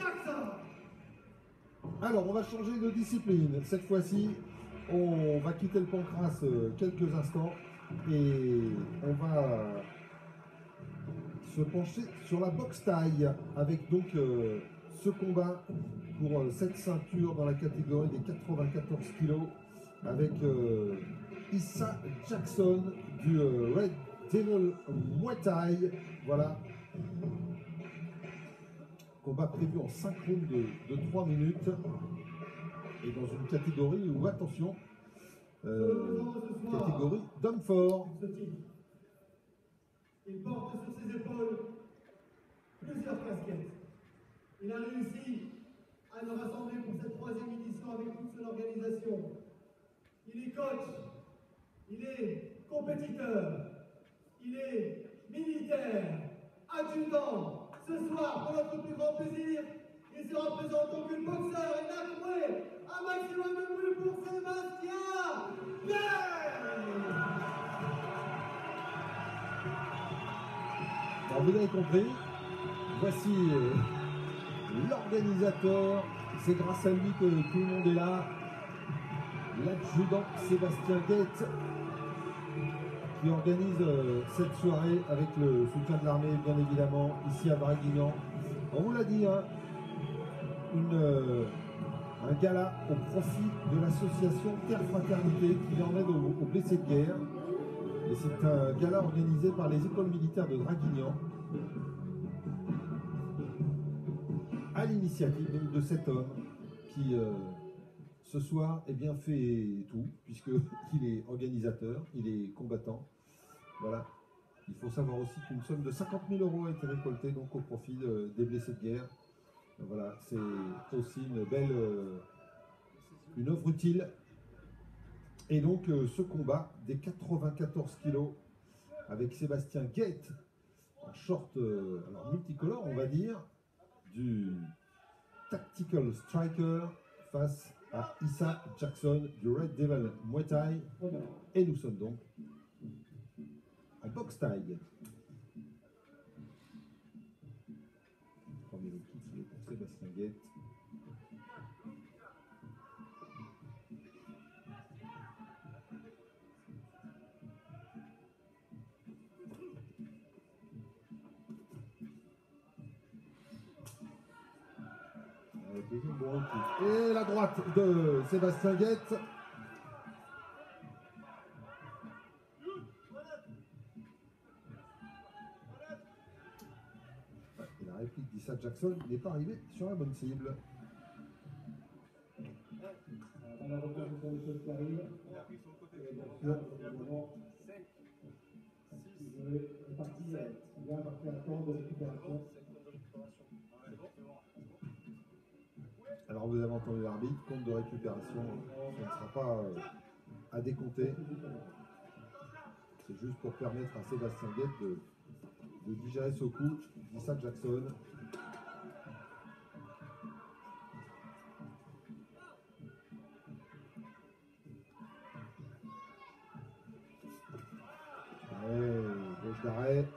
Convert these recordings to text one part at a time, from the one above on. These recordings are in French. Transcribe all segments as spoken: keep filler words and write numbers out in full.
Alors, on va changer de discipline. Cette fois-ci, on va quitter le pancrace quelques instants et on va se pencher sur la boxe taille avec donc euh, ce combat pour euh, cette ceinture dans la catégorie des quatre-vingt-quatorze kilos avec euh, Issa Jackson du euh, Red Devil Muay Thai. Voilà. Combat prévu en cinq rounds de, de trois minutes et dans une catégorie où, attention, euh, catégorie d'homme fort. Il porte sur ses épaules plusieurs casquettes. Il a réussi à nous rassembler pour cette troisième édition avec toute son organisation. Il est coach, il est compétiteur, il est militaire, adjudant. Ce soir, pour notre plus grand plaisir, il sera présent en tant que boxeur et n'a trouvé un maximum de bruit pour Sébastien Guet. Alors vous avez compris, voici euh, l'organisateur, c'est grâce à lui que tout le monde est là, l'adjudant Sébastien Guet qui organise euh, cette soirée avec le soutien de l'armée bien évidemment ici à Draguignan. On vous l'a dit, hein, une, euh, un gala au profit de l'association Terre Fraternité qui vient en aide aux, aux blessés de guerre. Et c'est un gala organisé par les écoles militaires de Draguignan à l'initiative donc de cet homme qui euh, ce soir eh bien, fait tout puisqu'il est organisateur, il est combattant. Voilà. Il faut savoir aussi qu'une somme de cinquante mille euros a été récoltée donc au profit de, des blessés de guerre. Voilà, c'est aussi une belle euh, une œuvre utile. Et donc euh, ce combat des quatre-vingt-quatorze kilos avec Sébastien Guet en short euh, alors multicolore on va dire, du Tactical Striker face à Issa Jackson du Red Devil Muay Thai. Et nous sommes donc à boxe taille. Premier kick pour Sébastien Guet. Et la droite de Sébastien Guet. Et la réplique d'Issa Jackson n'est pas arrivée sur la bonne cible. Malheureusement, vous avez chose qui arrive. Bien sûr, évidemment, vous avez une partie, il y a un parti à temps de récupération. Alors vous avez entendu l'arbitre, compte de récupération, ça ne sera pas euh, à décompter. C'est juste pour permettre à Sébastien Guet de, de digérer ce coup d'Issa Jackson. Ouais, gauche d'arrêt.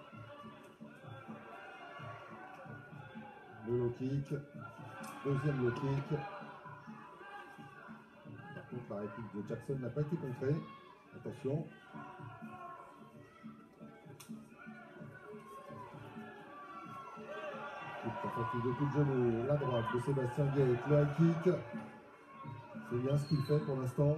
Le low kick. Deuxième low kick. Par contre, la réplique de Jackson n'a pas été contrée. Attention. Tentative de coup de genou. La droite de Sébastien Guet. Le high kick. C'est bien ce qu'il fait pour l'instant.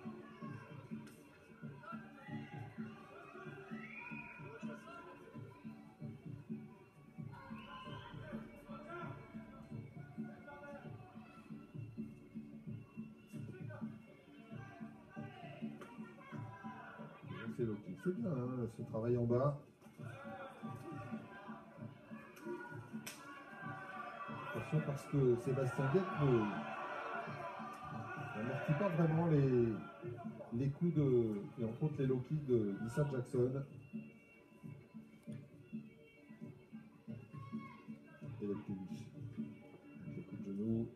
C'est bien hein, ce travail en bas. Attention parce que Sébastien Guet n'amortit pas vraiment les, les coups de, et entre autres les low kicks de Issa Jackson. Et les coups, les coups de genoux.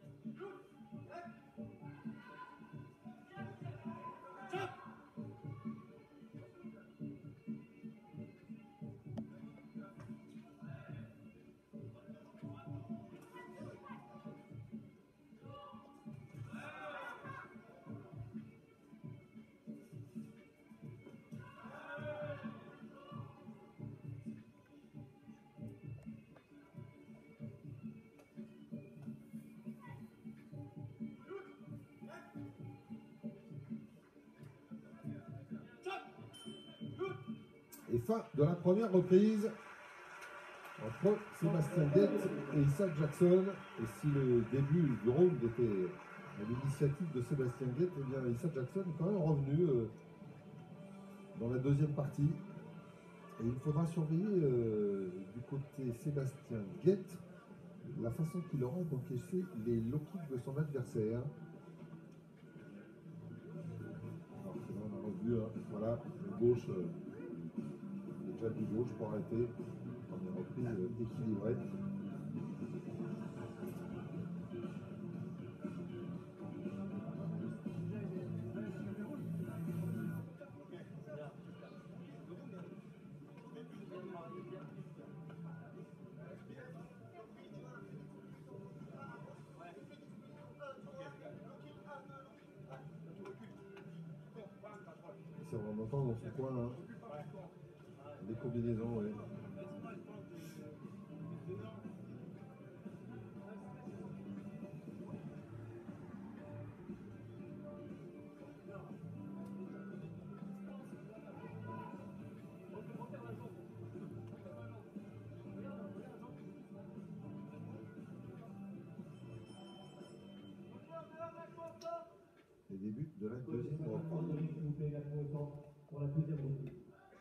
Et fin de la première reprise entre Sébastien Guette et Issa Jackson. Et si le début du round était à l'initiative de Sébastien Guette, eh bien Issa Jackson est quand même revenu euh, dans la deuxième partie. Et il faudra surveiller euh, du côté Sébastien Guette la façon qu'il aura d'encaisser les low kicks de son adversaire. Alors là, on a revu, hein, voilà, le gauche, euh, déjà du gauche pour arrêter. Première reprise euh, équilibrée. C'est vraiment temps dans ce coin, hein. Les combinaisons, oui. Les débuts de la deuxième reprise. S'il vous plaît, également autant pour la deuxième reprise.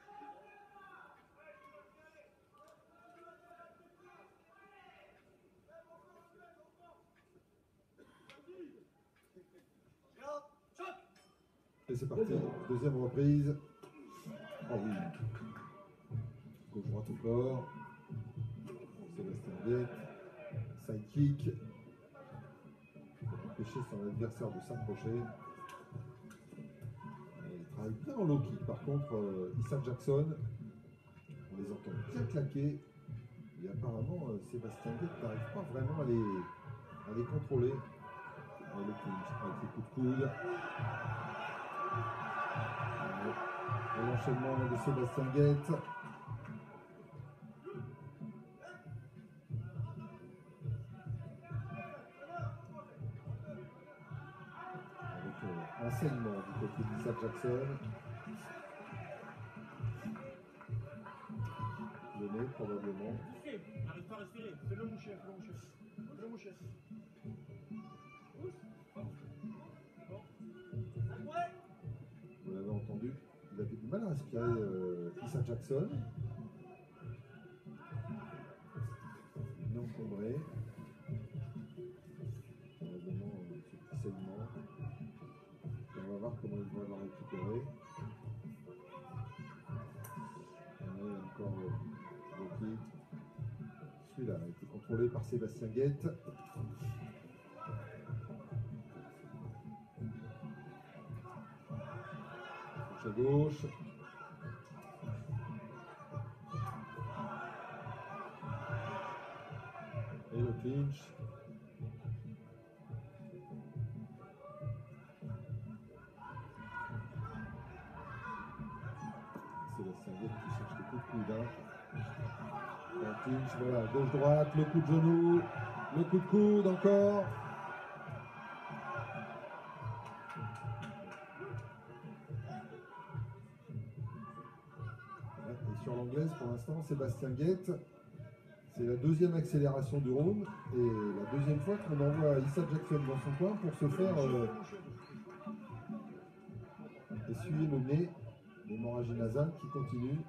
Et c'est parti, deuxième reprise. Oh oui. Gauche droite au corps. Sébastien Guette. Side kick. Pour empêcher son adversaire de s'approcher. Il travaille bien en low kick par contre, euh, Issa Jackson. On les entend bien claquer. Et apparemment, euh, Sébastien Guette n'arrive pas vraiment à les, à les contrôler. Et le clinch avec les coups de coude. Et l'enchaînement de Sébastien Guette. Avec euh, enseignement du côté d'Issa Jackson. Le nez probablement. N'arrive pas à respirer. Fais-le moucher, fais-le moucher. Fais-le moucher. Vous l'avez entendu, il avait du mal à respirer, euh, Issa Jackson. Bien encombré. Probablement euh, ce petit saignement. Et on va voir comment il va le récupérer. On est encore euh, le kick. Celui-là a été contrôlé par Sébastien Guette. À gauche. Et le clinch. Sébastien Guette qui cherche les coups de coude. Hein. Le clinch, voilà, gauche-droite, le coup de genou, le coup de coude encore. Sur l'anglaise, pour l'instant, Sébastien Guette, c'est la deuxième accélération du round et la deuxième fois qu'on envoie Issa Jackson dans son coin pour se faire euh, essuyer le nez, l'hémorragie nasale qui continue.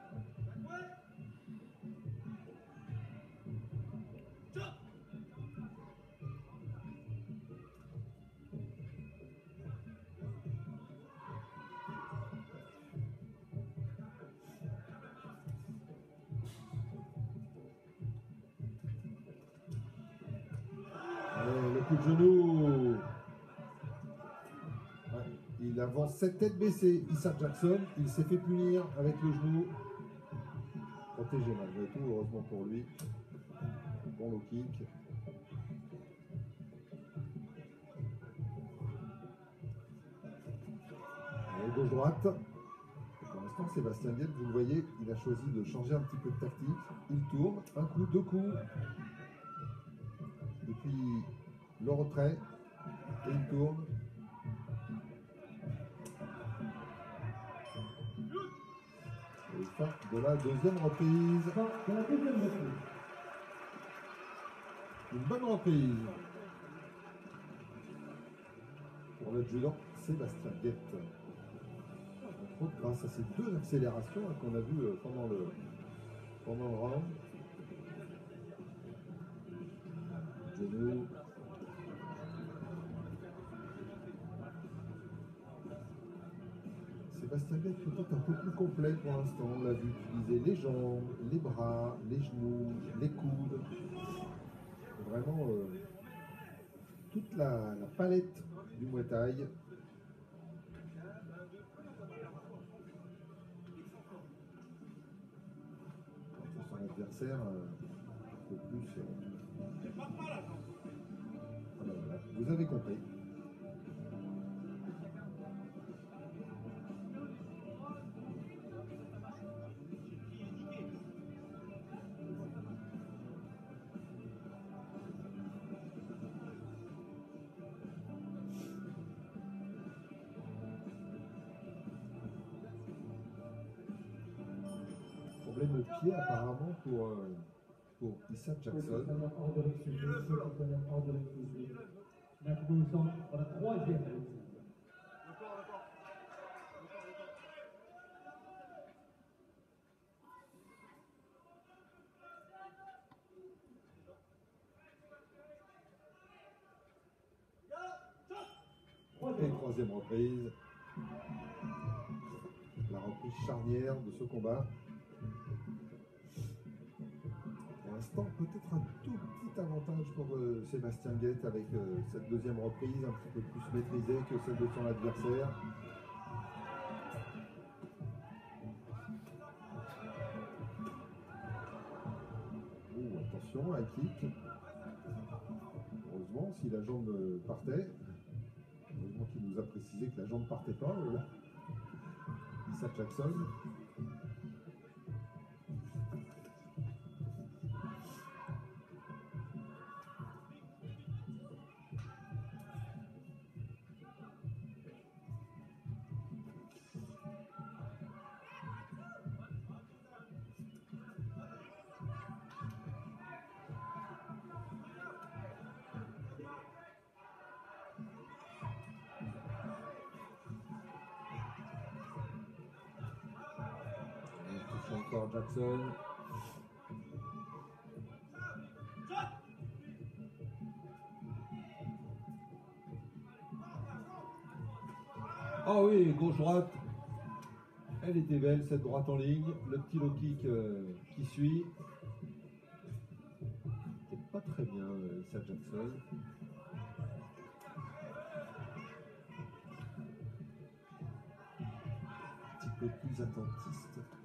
Le coup de genou. Ouais, il avance cette tête baissée. Issa Jackson, il s'est fait punir avec le genou. Protégé malgré tout, heureusement pour lui. Bon low kick. Gauche-droite. Pour l'instant, Sébastien Guette, vous le voyez, il a choisi de changer un petit peu de tactique. Il tourne, un coup, deux coups. Et puis le retrait, et il tourne. Et Fin de la deuxième reprise. Fin de la deuxième reprise. Une bonne reprise pour l'adjudant Sébastien Guette. Entre autres, grâce à ces deux accélérations hein, qu'on a vues euh, pendant le, pendant le round. Genou. Sébastien Guette peut-être un peu plus complet pour l'instant. On l'a vu utiliser les jambes, les bras, les genoux, les coudes. Vraiment euh, toute la, la palette du Muay Thai. Son adversaire euh, un peu plus. Euh, voilà, voilà. Vous avez compris. Problème au pied apparemment pour, euh, pour Issa Jackson. Maintenant, nous sommes dans la troisième reprise. Et troisième reprise. La reprise charnière de ce combat. Pour l'instant, peut-être un tout petit avantage pour euh, Sébastien Guette avec euh, cette deuxième reprise, un petit peu plus maîtrisée que celle de son adversaire. Oh, attention, high kick. Heureusement, si la jambe partait. Heureusement qu'il nous a précisé que la jambe ne partait pas. Euh, Issa Jackson. Encore Jackson. Ah oui, gauche-droite. Elle était belle, cette droite en ligne. Le petit low kick euh, qui suit. C'était pas très bien, euh, Issa Jackson. Un petit peu plus attentiste.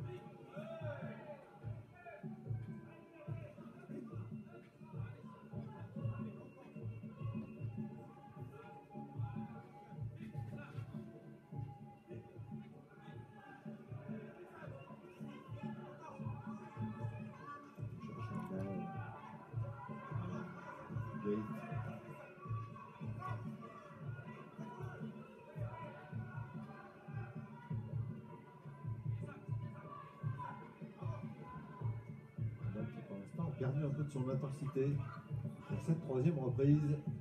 Perdu un peu de son intensité pour cette troisième reprise.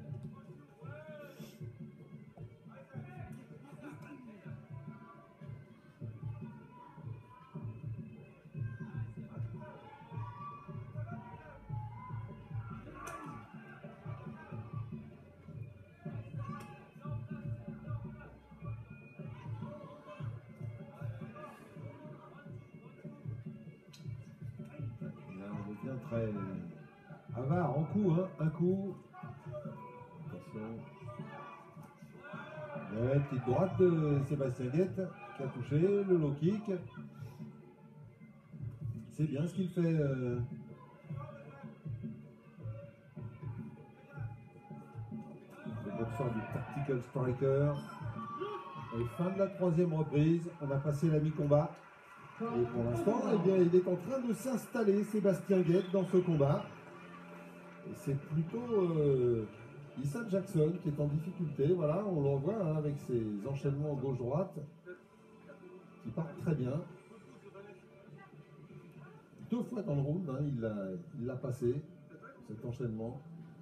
Très avare en coup, hein, un coup. Attention. Ouais, petite droite de Sébastien Guette qui a touché le low kick. C'est bien ce qu'il fait. Euh... Le boxeur du Tactical Striker. Et fin de la troisième reprise. On a passé la mi-combat. Et pour l'instant, eh bien, il est en train de s'installer, Sébastien Guette, dans ce combat. Et c'est plutôt euh, Issa Jackson qui est en difficulté. Voilà, on le revoit hein, avec ses enchaînements gauche-droite qui partent très bien. deux fois dans le round, hein, il l'a il l'a passé, cet enchaînement.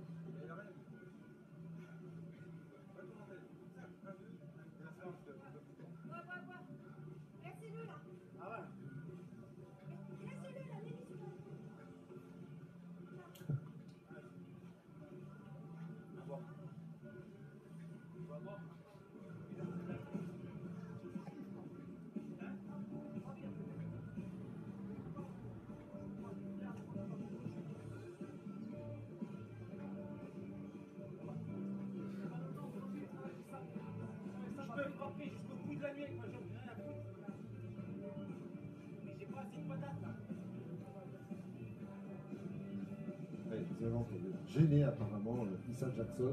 Gêné apparemment, euh, Issa Jackson.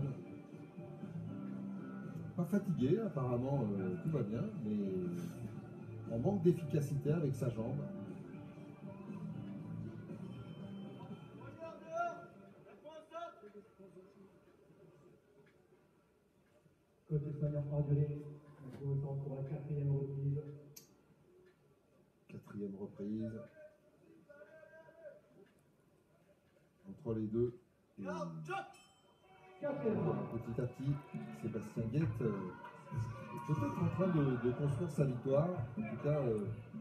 Pas fatigué apparemment, euh, tout va bien, mais en manque d'efficacité avec sa jambe. Côté espagnol ordonné, on se retrouve pour la quatrième reprise. Quatrième reprise. Entre les deux. Et petit à petit, Sébastien Guette euh, est peut-être en train de, de construire sa victoire. En tout cas, euh,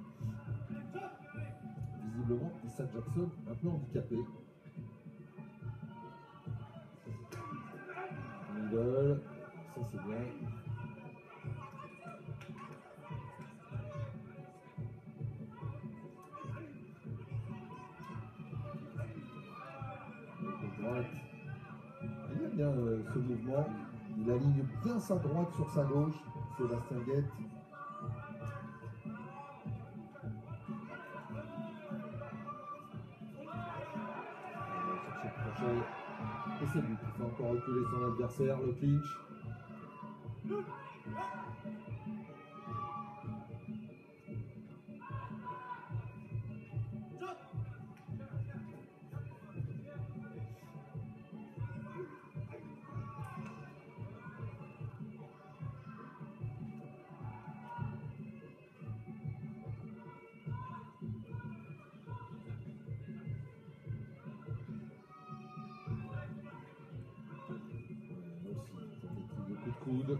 visiblement, Issa Jackson un peu handicapé. Middle, ça c'est bien. Droite. Il aime bien euh, ce mouvement. Il aligne bien sa droite sur sa gauche, Sébastien Guette. Il va chercher le crochet. Et c'est lui qui fait encore reculer son adversaire, le clinch. Coude.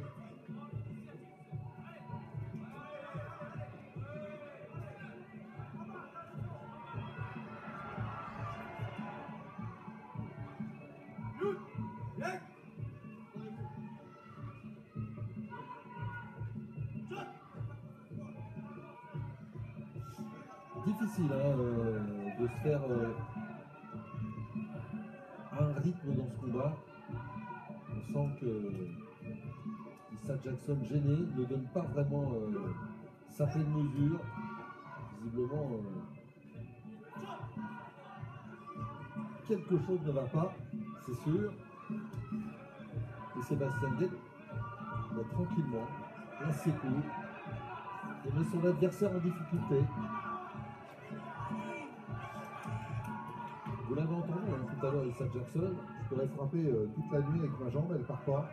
Difficile hein, euh, de se faire euh, un rythme dans ce combat. On sent que Issa Jackson gêné ne donne pas vraiment euh, sa pleine mesure. Visiblement, euh, quelque chose ne va pas, c'est sûr. Et Sébastien Guette va tranquillement, place ses coups, et met son adversaire en difficulté. Vous l'avez entendu hein, tout à l'heure, Issa Jackson, je pourrais frapper euh, toute la nuit avec ma jambe, elle part pas.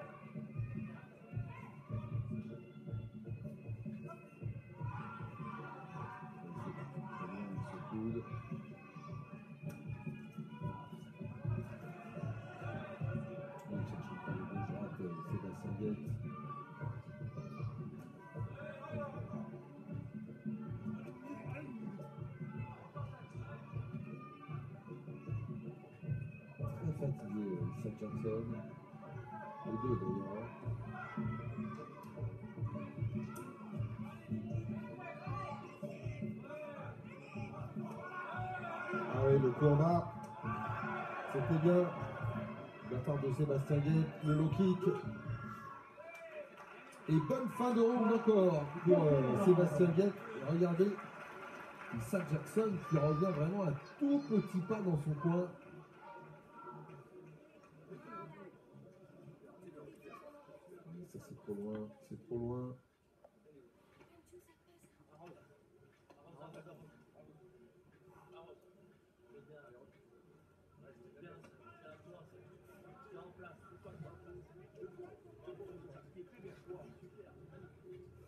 Fatigué, Issa Jackson, les deux d'ailleurs. Ah oui, le combat, c'était bien de la part de Sébastien Guette, le low kick. Et bonne fin de round encore pour euh, Sébastien Guette. Regardez, Issa Jackson qui revient vraiment un tout petit pas dans son coin. Ça c'est trop loin, c'est trop loin.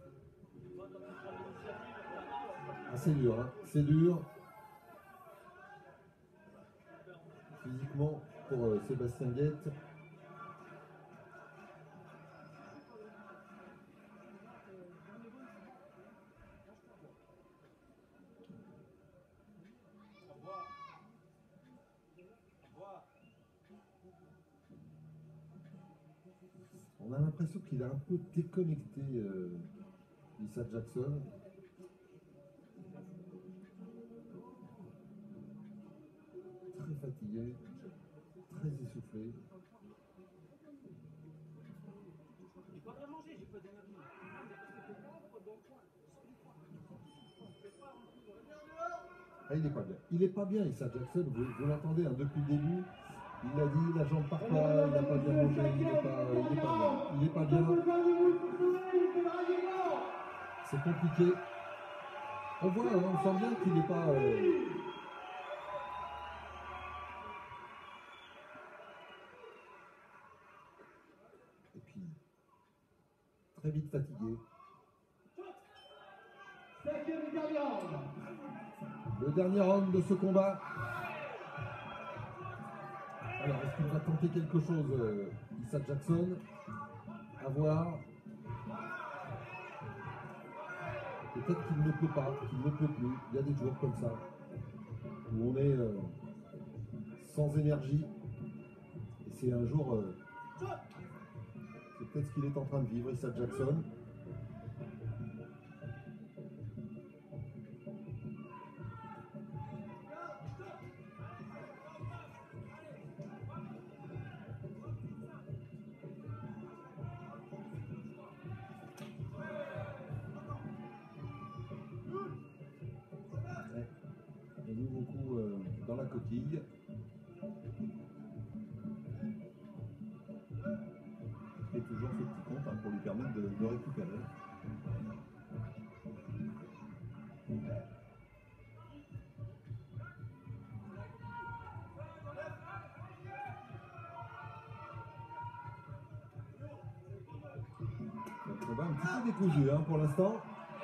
Ah, c'est dur, hein, c'est dur. uniquement pour euh, Sébastien Guette. On a l'impression qu'il a un peu déconnecté euh, Issa Jackson. Très fatigué, très essoufflé. Il faudrait manger, j'ai pas d'énergie. Ah, il est pas bien. Il est pas bien, Issa Jackson. Vous, vous l'entendez hein, depuis le début. Il l'a dit, la jambe part pas, il n'a pas bien mangé, il n'est pas, il est pas bien. Il est pas bien. C'est compliqué. On voit, hein, on sent bien qu'il n'est pas. Euh... Et puis, très vite fatigué. Le dernier round de ce combat. Alors, est-ce qu'il va tenter quelque chose, euh, Issa Jackson? À voir. Peut-être qu'il ne peut pas, qu'il ne peut plus. Il y a des jours comme ça, où on est euh, sans énergie. Et c'est un jour... Euh, c'est peut-être ce qu'il est en train de vivre, Issa Jackson. Dans la coquille. Et toujours ce petit compte hein, pour lui permettre de, de récupérer. Le combat un petit peu décousu hein, pour l'instant.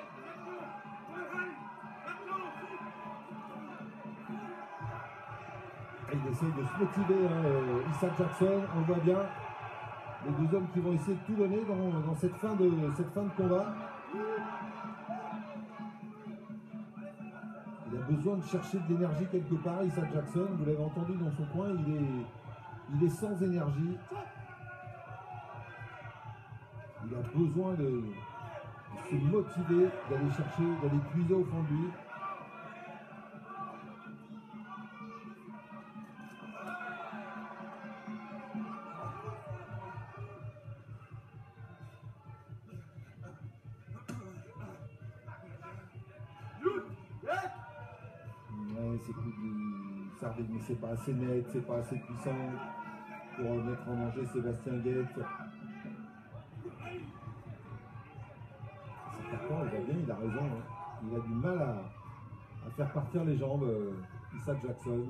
Il essaye de se motiver, hein, euh, Issa Jackson, on le voit bien. Les deux hommes qui vont essayer de tout donner dans, dans cette, fin de, cette fin de combat. Il a besoin de chercher de l'énergie quelque part, Issa Jackson. Vous l'avez entendu dans son coin, il est, il est sans énergie. Il a besoin de, de se motiver, d'aller chercher, d'aller puiser au fond de lui. C'est plus du Sardaigne, mais c'est pas assez net, c'est pas assez puissant pour mettre en danger Sébastien Guette. C'est pourquoi on voit bien, il a raison. Hein. Il a du mal à, à faire partir les jambes, euh, Issa Jackson.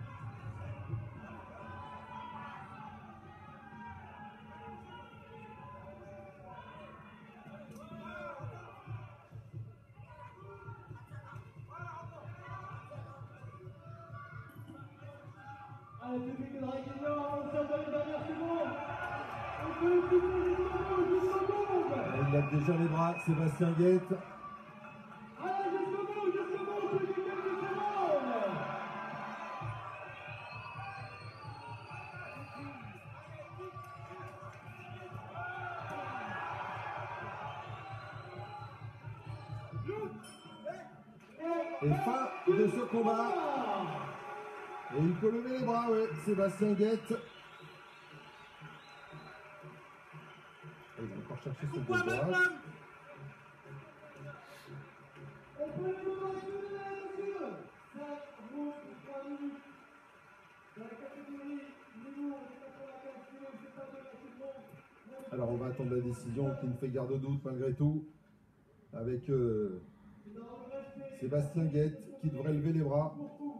Il lève déjà les bras, Sébastien Guette. Et fin de ce combat. Et il peut lever les bras, ouais, Sébastien Guette. Et il va encore chercher son pied droit. Alors on va attendre la décision qui ne fait garde au doute malgré tout. Avec euh, Sébastien Guette qui devrait lever les bras.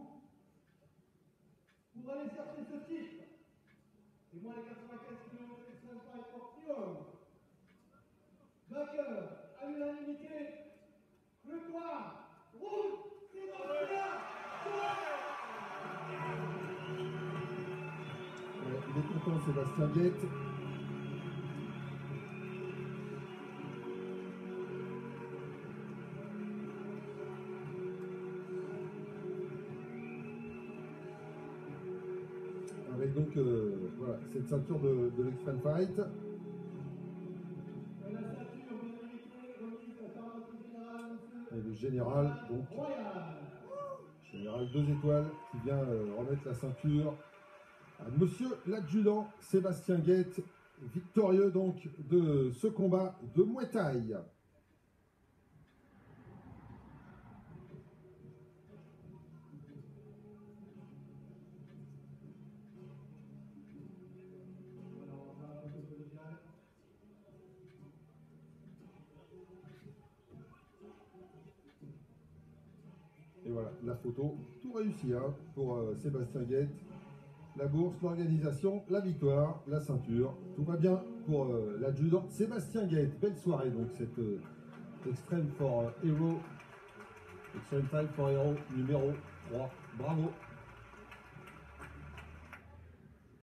Pour aller chercher ce titre. Et moi, les quatre-vingt-quinze kilos, c'est cinq pour vainqueur, à l'unanimité, le noir, rouge, Sébastien. combattant Sébastien Guette. Avec donc euh, voilà, cette ceinture de, de l'Extreme Fight. La ceinture méritée remise par notre général, monsieur Et le général, donc Royal. général deux étoiles, qui vient euh, remettre la ceinture à monsieur l'adjudant Sébastien Guette, victorieux donc de ce combat de Muay Thai. Et voilà, la photo, tout réussi hein, pour euh, Sébastien Guette. La bourse, l'organisation, la victoire, la ceinture, tout va bien pour euh, l'adjudant Sébastien Guette. Belle soirée donc cette euh, Extreme for Hero, Extreme Fight for Hero numéro trois. Bravo.